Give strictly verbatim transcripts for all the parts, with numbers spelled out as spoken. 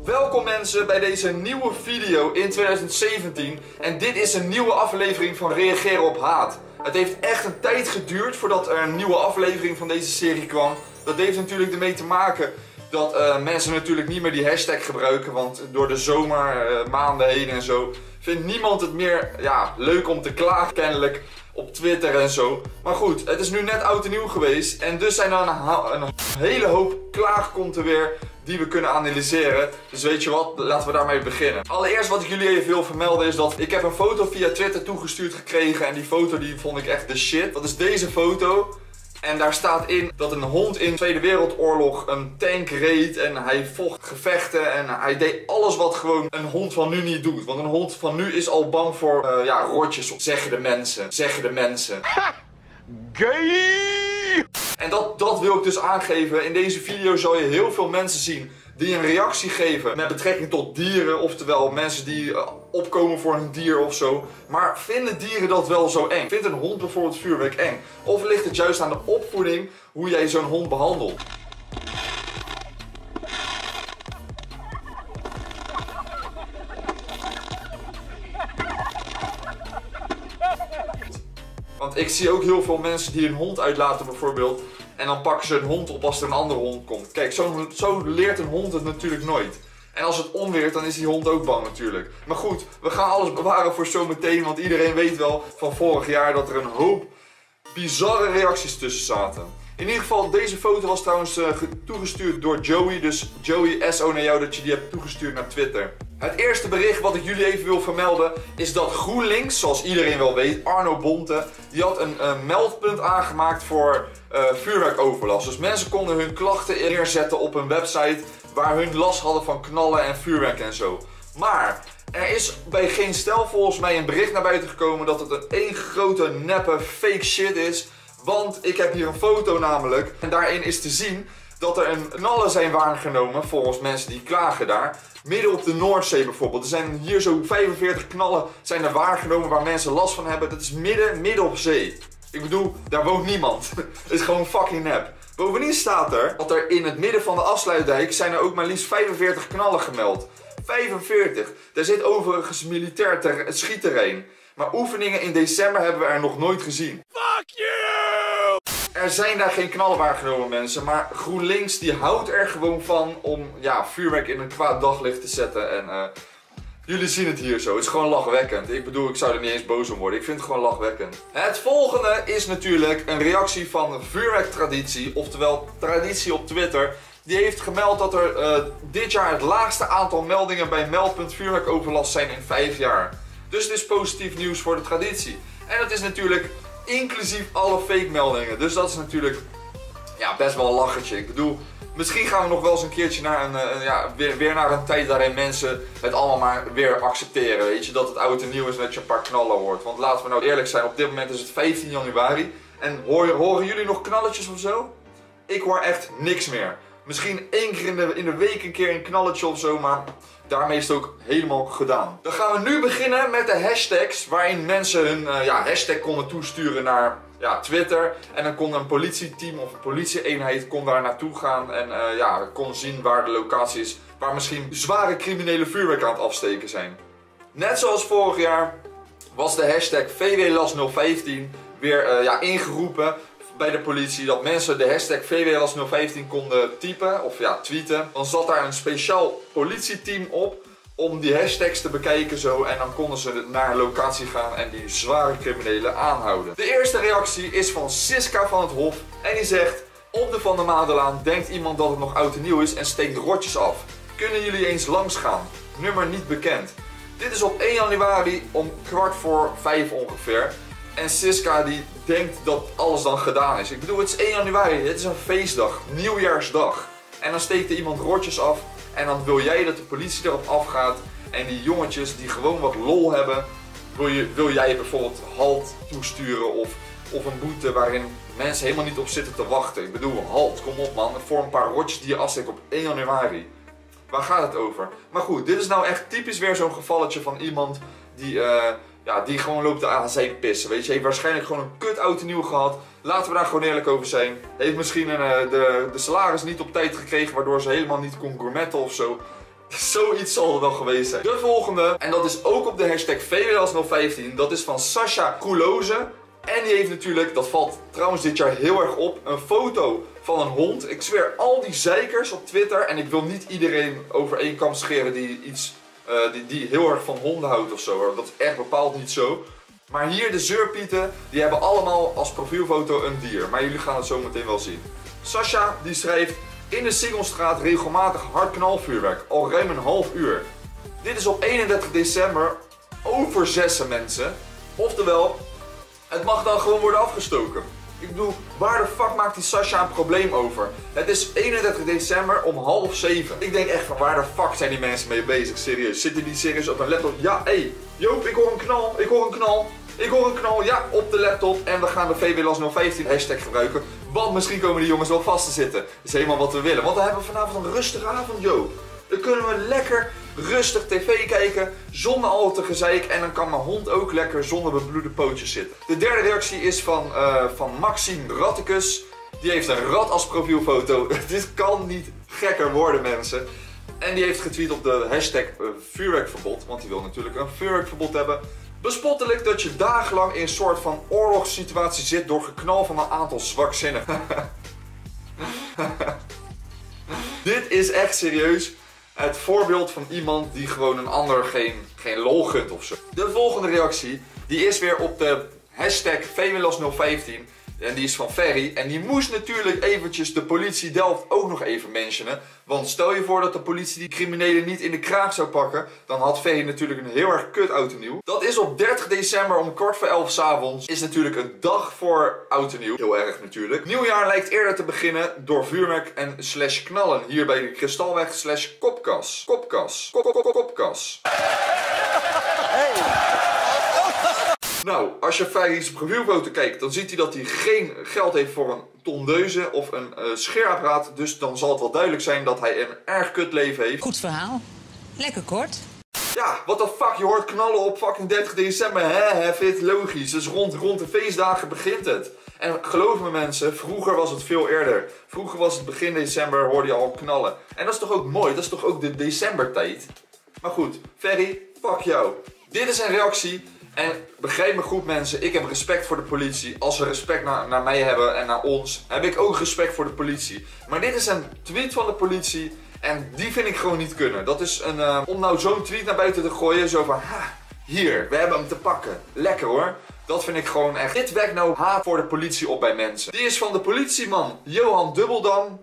Welkom mensen bij deze nieuwe video in tweeduizend zeventien en dit is een nieuwe aflevering van Reageren op Haat. Het heeft echt een tijd geduurd voordat er een nieuwe aflevering van deze serie kwam. Dat heeft natuurlijk ermee te maken dat uh, mensen natuurlijk niet meer die hashtag gebruiken, want door de zomermaanden uh, heen en zo vindt niemand het meer ja, leuk om te klagen kennelijk op Twitter en zo. Maar goed, het is nu net oud en nieuw geweest en dus zijn er een, een hele hoop klaagkonten weer die we kunnen analyseren. Dus weet je wat, laten we daarmee beginnen. Allereerst wat ik jullie even wil vermelden is dat ik heb een foto via Twitter toegestuurd gekregen en die foto die vond ik echt de shit. Dat is deze foto. En daar staat in dat een hond in de Tweede Wereldoorlog een tank reed en hij vocht gevechten en hij deed alles wat gewoon een hond van nu niet doet. Want een hond van nu is al bang voor uh, ja, rotjes, zeggen de mensen. Zeggen de mensen. Ha! Gay! En dat, dat wil ik dus aangeven. In deze video zal je heel veel mensen zien die een reactie geven met betrekking tot dieren. Oftewel mensen die uh, opkomen voor een dier of zo. Maar vinden dieren dat wel zo eng? Vindt een hond bijvoorbeeld vuurwerk eng? Of ligt het juist aan de opvoeding hoe jij zo'n hond behandelt? Want ik zie ook heel veel mensen die een hond uitlaten bijvoorbeeld. En dan pakken ze een hond op als er een andere hond komt. Kijk, zo, zo leert een hond het natuurlijk nooit. En als het onweert, dan is die hond ook bang natuurlijk. Maar goed, we gaan alles bewaren voor zometeen. Want iedereen weet wel van vorig jaar dat er een hoop bizarre reacties tussen zaten. In ieder geval, deze foto was trouwens uh, toegestuurd door Joey. Dus Joey, S O naar jou dat je die hebt toegestuurd naar Twitter. Het eerste bericht wat ik jullie even wil vermelden is dat GroenLinks, zoals iedereen wel weet, Arno Bonte, die had een, een meldpunt aangemaakt voor uh, vuurwerkoverlast. Dus mensen konden hun klachten neerzetten op een website waar hun last hadden van knallen en vuurwerk en zo. Maar er is bij Geen Stijl volgens mij een bericht naar buiten gekomen dat het een één grote neppe fake shit is. Want ik heb hier een foto namelijk en daarin is te zien dat er een knallen zijn waargenomen volgens mensen die klagen daar. Midden op de Noordzee bijvoorbeeld. Er zijn hier zo vijfenveertig knallen zijn er waargenomen waar mensen last van hebben. Dat is midden, midden op zee. Ik bedoel, daar woont niemand. Het is gewoon fucking nep. Bovendien staat er dat er in het midden van de afsluitdijk zijn er ook maar liefst vijfenveertig knallen gemeld. vijfenveertig. Daar zit overigens militair schietterrein. Maar oefeningen in december hebben we er nog nooit gezien. Fuck you! Er zijn daar geen knallen waargenomen mensen, maar GroenLinks die houdt er gewoon van om ja, vuurwerk in een kwaad daglicht te zetten. En uh, jullie zien het hier zo, het is gewoon lachwekkend. Ik bedoel, ik zou er niet eens boos om worden, ik vind het gewoon lachwekkend. Het volgende is natuurlijk een reactie van Vuurwerktraditie, oftewel Traditie op Twitter. Die heeft gemeld dat er uh, dit jaar het laagste aantal meldingen bij meldpunt vuurwerkoverlast zijn in vijf jaar. Dus het is positief nieuws voor de traditie. En dat is natuurlijk inclusief alle fake meldingen. Dus dat is natuurlijk ja, best wel een lachertje. Ik bedoel, misschien gaan we nog wel eens een keertje naar een, een, ja, weer, weer naar een tijd waarin mensen het allemaal maar weer accepteren. Weet je, dat het oud en nieuw is en dat je een paar knallen hoort. Want laten we nou eerlijk zijn, op dit moment is het vijftien januari. En hoor, horen jullie nog knalletjes of zo? Ik hoor echt niks meer. Misschien één keer in de, in de week een keer een knalletje of zo, maar daarmee is het ook helemaal gedaan. Dan gaan we nu beginnen met de hashtags waarin mensen hun uh, ja, hashtag konden toesturen naar ja, Twitter. En dan kon een politieteam of een politieeenheid kon daar naartoe gaan en uh, ja, kon zien waar de locatie is waar misschien zware criminele vuurwerk aan het afsteken zijn. Net zoals vorig jaar was de hashtag V W L A S nul vijftien weer uh, ja, ingeroepen bij de politie, dat mensen de hashtag V W L A S nul vijftien konden typen of ja, tweeten. Dan zat daar een speciaal politieteam op om die hashtags te bekijken zo en dan konden ze naar een locatie gaan en die zware criminelen aanhouden. De eerste reactie is van Siska van het Hof en die zegt: op de Van der Madelaan denkt iemand dat het nog oud en nieuw is en steekt rotjes af. Kunnen jullie eens langs gaan? Nummer niet bekend. Dit is op één januari om kwart voor vijf ongeveer. En Siska die denkt dat alles dan gedaan is. Ik bedoel, het is één januari, het is een feestdag, nieuwjaarsdag. En dan steekt er iemand rotjes af en dan wil jij dat de politie erop afgaat. En die jongetjes die gewoon wat lol hebben, wil, je, wil jij bijvoorbeeld halt toesturen of, of een boete waarin mensen helemaal niet op zitten te wachten. Ik bedoel, halt, kom op man, voor een paar rotjes die je afsteekt op één januari. Waar gaat het over? Maar goed, dit is nou echt typisch weer zo'n gevalletje van iemand die... Uh, Ja, die gewoon loopt aan zijn pissen, weet je. Heeft waarschijnlijk gewoon een kut oud en nieuw gehad. Laten we daar gewoon eerlijk over zijn. Heeft misschien een, de, de salaris niet op tijd gekregen, waardoor ze helemaal niet kon gourmetten of zo. Zoiets zal er wel geweest zijn. De volgende, en dat is ook op de hashtag V W L S nul vijftien, dat is van Sasha Kuloze. En die heeft natuurlijk, dat valt trouwens dit jaar heel erg op, een foto van een hond. Ik zweer, al die zeikers op Twitter, en ik wil niet iedereen over één kam scheren die, iets, uh, die, die heel erg van honden houdt of zo hoor. Dat is echt bepaald niet zo. Maar hier de zeurpieten, die hebben allemaal als profielfoto een dier. Maar jullie gaan het zo meteen wel zien. Sasha die schrijft: in de Singelstraat regelmatig hard knalvuurwerk, al ruim een half uur. Dit is op eenendertig december over zessen mensen. Oftewel, het mag dan gewoon worden afgestoken. Ik bedoel, waar de fuck maakt die Sasha een probleem over? Het is eenendertig december om half zeven. Ik denk echt van, waar de fuck zijn die mensen mee bezig? Serieus, zitten die serieus op een laptop? Ja, hé, hey, Joop, ik hoor een knal, ik hoor een knal. Ik hoor een knal, ja, op de laptop. En we gaan de V W L S nul vijftien hashtag gebruiken. Want misschien komen die jongens wel vast te zitten. Dat is helemaal wat we willen. Want dan hebben we vanavond een rustige avond, Joop. Dan kunnen we lekker rustig tv kijken, zonder al te gezeik. En dan kan mijn hond ook lekker zonder bebloede pootjes zitten. De derde reactie is van, uh, van Maxime Ratticus. Die heeft een rat als profielfoto. Dit kan niet gekker worden, mensen. En die heeft getweet op de hashtag uh, vuurwerkverbod. Want die wil natuurlijk een vuurwerkverbod hebben. Bespottelijk dat je dagenlang in een soort van oorlogssituatie zit door geknal van een aantal zwakzinnigen. Dit is echt serieus het voorbeeld van iemand die gewoon een ander geen, geen lol gunt ofzo. De volgende reactie, die is weer op de hashtag V W L S nul vijftien. En die is van Ferry. En die moest natuurlijk eventjes de politie Delft ook nog even mentionen. Want stel je voor dat de politie die criminelen niet in de kraag zou pakken. Dan had Ferry natuurlijk een heel erg kut oud en nieuw. Dat is op dertig december om kwart voor elf 's avonds. Is natuurlijk een dag voor oud en nieuw. Heel erg natuurlijk. Nieuwjaar lijkt eerder te beginnen door vuurwerk en slash knallen. Hier bij de Kristalweg slash kopkas. Kopkas. Kop, kop, kop, kopkas. Hey. Nou, als je Ferry's profielfoto kijkt, dan ziet hij dat hij geen geld heeft voor een tondeuze of een uh, scheerapparaat. Dus dan zal het wel duidelijk zijn dat hij een erg kut leven heeft. Goed verhaal. Lekker kort. Ja, what the fuck, je hoort knallen op fucking dertig december. Hè, hè, vind je het logisch. Dus rond, rond de feestdagen begint het. En geloof me mensen, vroeger was het veel eerder. Vroeger was het begin december, hoorde je al knallen. En dat is toch ook mooi, dat is toch ook de decembertijd. Maar goed, Ferry, fuck jou. Dit is een reactie. En begrijp me goed mensen, ik heb respect voor de politie. Als ze respect naar, naar mij hebben en naar ons, heb ik ook respect voor de politie. Maar dit is een tweet van de politie en die vind ik gewoon niet kunnen. Dat is een, uh, om nou zo'n tweet naar buiten te gooien, zo van, ha, hier, we hebben hem te pakken. Lekker hoor. Dat vind ik gewoon echt. Dit wekt nou haat voor de politie op bij mensen. Die is van de politieman Johan Dubbeldam.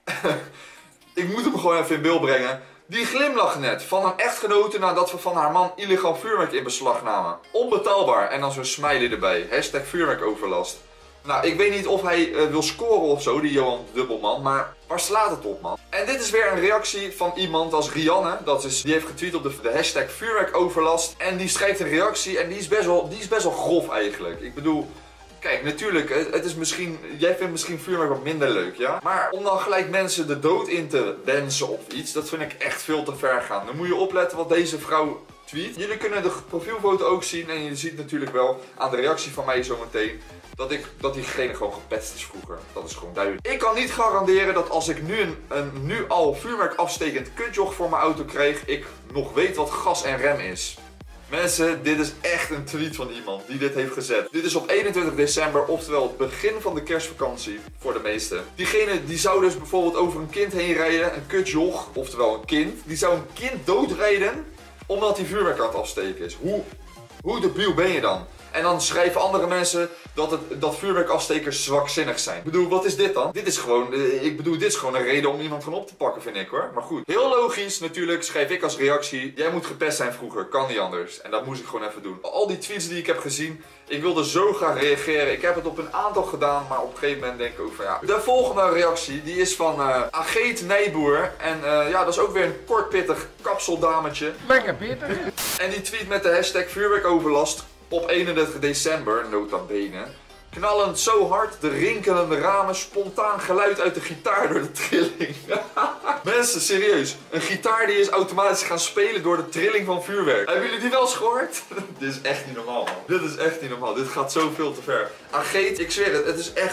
Ik moet hem gewoon even in beeld brengen. Die glimlacht net van een echtgenote nadat we van haar man illegaal vuurwerk in beslag namen. Onbetaalbaar. En dan zo'n smiley erbij. Hashtag vuurwerkoverlast. Nou, ik weet niet of hij uh, wil scoren of zo, die Johan Dubbelman. Maar waar slaat het op, man? En dit is weer een reactie van iemand als Rianne. Dat is, die heeft getweet op de, de hashtag vuurwerkoverlast. En die schrijft een reactie en die is best wel, die is best wel grof eigenlijk. Ik bedoel... Kijk, natuurlijk, het is misschien, jij vindt misschien vuurwerk wat minder leuk, ja? Maar om dan gelijk mensen de dood in te wensen of iets, dat vind ik echt veel te ver gaan. Dan moet je opletten wat deze vrouw tweet. Jullie kunnen de profielfoto ook zien en je ziet natuurlijk wel aan de reactie van mij zometeen dat, ik, dat diegene gewoon gepetst is vroeger. Dat is gewoon duidelijk. Ik kan niet garanderen dat als ik nu een, een nu al vuurwerk afstekend kutjoch voor mijn auto krijg, ik nog weet wat gas en rem is. Mensen, dit is echt een tweet van iemand die dit heeft gezet. Dit is op eenentwintig december, oftewel het begin van de kerstvakantie voor de meesten. Diegene die zou dus bijvoorbeeld over een kind heen rijden, een kutjoch, oftewel een kind. Die zou een kind doodrijden omdat hij vuurwerk aan het afsteken is. Hoe, hoe debiel ben je dan? En dan schrijven andere mensen dat, het, dat vuurwerkafstekers zwakzinnig zijn. Ik bedoel, wat is dit dan? Dit is gewoon, ik bedoel, dit is gewoon een reden om iemand gewoon op te pakken, vind ik hoor. Maar goed, heel logisch natuurlijk schrijf ik als reactie, jij moet gepest zijn vroeger, kan niet anders. En dat moest ik gewoon even doen. Al die tweets die ik heb gezien, ik wilde zo graag reageren. Ik heb het op een aantal gedaan, maar op een gegeven moment denk ik ook van ja. De volgende reactie, die is van uh, Ageet Nijboer. En uh, ja, dat is ook weer een kort pittig kapseldametje. Lekker pittig. En die tweet met de hashtag vuurwerkoverlast. Op eenendertig december, nota bene, knallend zo hard, de rinkelende ramen, spontaan geluid uit de gitaar door de trilling. Mensen, serieus, een gitaar die is automatisch gaan spelen door de trilling van vuurwerk. Hebben jullie die wel eens gehoord? Dit is echt niet normaal, man. Dit is echt niet normaal, dit gaat zoveel te ver. Ageet, ik zweer het, het is echt ongelooflijk.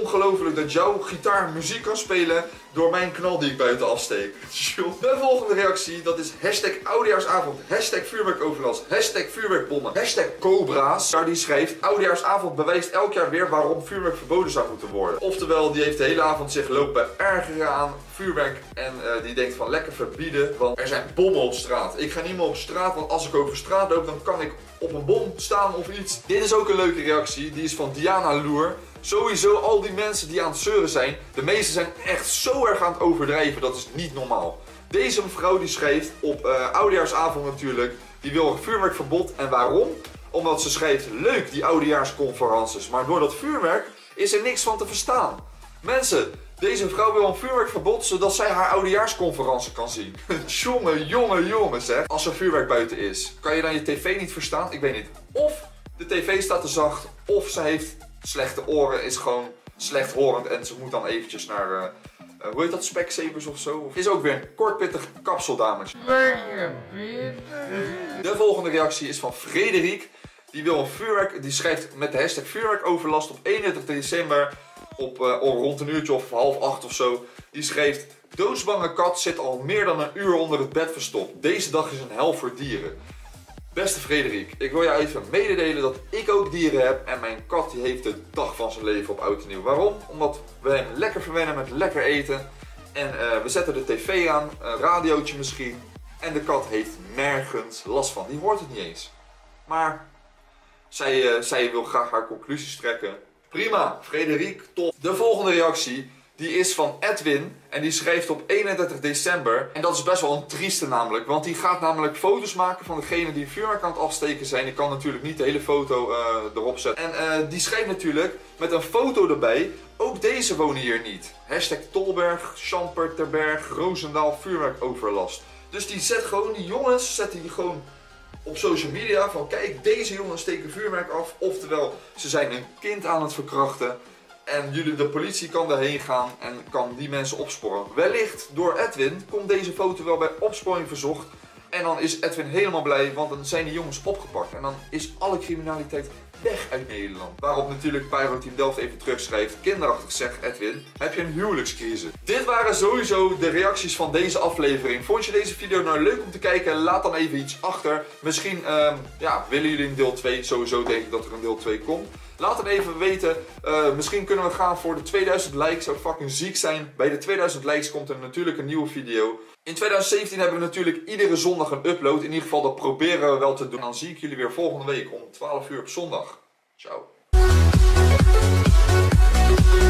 ongelooflijk dat jouw gitaar muziek kan spelen door mijn knal die ik buiten afsteek. De volgende reactie, dat is hashtag oudejaarsavond, hashtag vuurwerkoverlast, hashtag vuurwerkbommen, hashtag cobra's. Daar die schrijft, oudejaarsavond bewijst elk jaar weer waarom vuurwerk verboden zou moeten worden. Oftewel, die heeft de hele avond zich lopen ergeren aan vuurwerk en uh, die denkt van lekker verbieden, want er zijn bommen op straat. Ik ga niet meer op straat, want als ik over straat loop, dan kan ik op een bom staan of iets. Dit is ook een leuke reactie, die is van Diana Loer. Sowieso al die mensen die aan het zeuren zijn, de meeste zijn echt zo erg aan het overdrijven, dat is niet normaal. Deze mevrouw die schrijft op uh, oudejaarsavond natuurlijk, die wil een vuurwerkverbod. En waarom? Omdat ze schrijft, leuk die oudejaarsconferences, maar door dat vuurwerk is er niks van te verstaan. Mensen, deze vrouw wil een vuurwerkverbod zodat zij haar oudejaarsconferentie kan zien. Jongen, jongen, jongen zeg. Als er vuurwerk buiten is, kan je dan je tv niet verstaan? Ik weet niet. Of de tv staat te zacht, of ze heeft slechte oren, is gewoon slecht horend en ze moet dan eventjes naar, uh, uh, hoe heet dat, Specsavers of zo? Of is ook weer een kortpittig kapsel, dames. De volgende reactie is van Frederik. Die wil een vuurwerk, die schrijft met de hashtag vuurwerkoverlast op eenendertig december op uh, rond een uurtje of half acht of zo. Die schreef, doodsbange kat zit al meer dan een uur onder het bed verstopt. Deze dag is een hel voor dieren. Beste Frederik, ik wil jou even mededelen dat ik ook dieren heb en mijn kat die heeft de dag van zijn leven op oud en nieuw. Waarom? Omdat we hem lekker verwennen met lekker eten en uh, we zetten de tv aan, een radiootje misschien en de kat heeft nergens last van. Die hoort het niet eens. Maar zij, uh, zij wil graag haar conclusies trekken. Prima, Frederik, top. De volgende reactie, die is van Edwin en die schrijft op eenendertig december. En dat is best wel een trieste namelijk, want die gaat namelijk foto's maken van degene die vuurwerk aan het afsteken zijn. Die kan natuurlijk niet de hele foto uh, erop zetten. En uh, die schrijft natuurlijk met een foto erbij, ook deze wonen hier niet. Hashtag Tolberg, Champer, Terberg, Roosendaal, vuurwerkoverlast. Dus die zet gewoon, die jongens zetten die gewoon op social media van kijk, deze jongens steken vuurwerk af. Oftewel, ze zijn een kind aan het verkrachten. En jullie, de politie kan daarheen gaan en kan die mensen opsporen. Wellicht door Edwin komt deze foto wel bij opsporing verzocht. En dan is Edwin helemaal blij, want dan zijn die jongens opgepakt. En dan is alle criminaliteit weg uit Nederland. Waarop natuurlijk Pyro Team Delft even terugschrijft. Kinderachtig zegt Edwin, heb je een huwelijkscrisis? Dit waren sowieso de reacties van deze aflevering. Vond je deze video nou leuk om te kijken? Laat dan even iets achter. Misschien um, ja, willen jullie een deel twee. Sowieso denk ik dat er een deel twee komt. Laat het even weten. Uh, misschien kunnen we gaan voor de tweeduizend likes. Zou fucking ziek zijn. Bij de tweeduizend likes komt er natuurlijk een nieuwe video. In twintig zeventien hebben we natuurlijk iedere zondag een upload. In ieder geval dat proberen we wel te doen. En dan zie ik jullie weer volgende week om twaalf uur op zondag. Ciao.